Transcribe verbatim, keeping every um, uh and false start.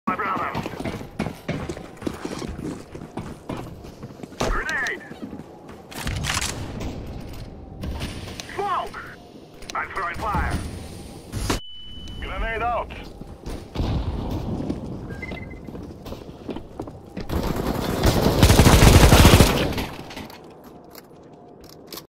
My brother. Grenade. Smoke. I'm throwing fire. Grenade out.